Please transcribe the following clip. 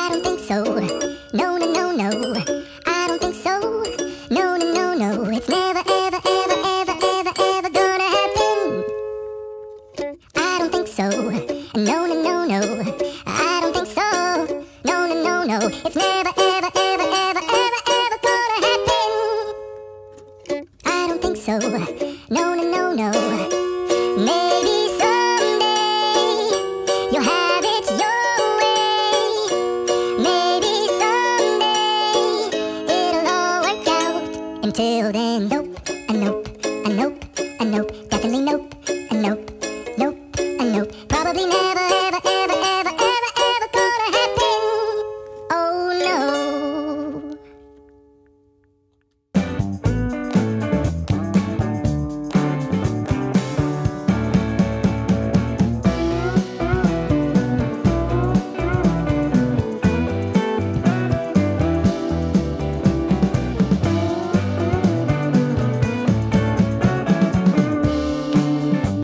I don't think so. No, no, no, no. I don't think so. No, no, no, no. It's never, ever, ever, ever, ever, ever gonna happen. I don't think so. No, no, no, no. I don't think so. No, no, no, no. It's never, ever, ever, ever, ever, ever gonna happen. I don't think so. No, no, no, no. Maybe someday you'll have it your way. Maybe someday it'll all work out. Until then, nope, nope.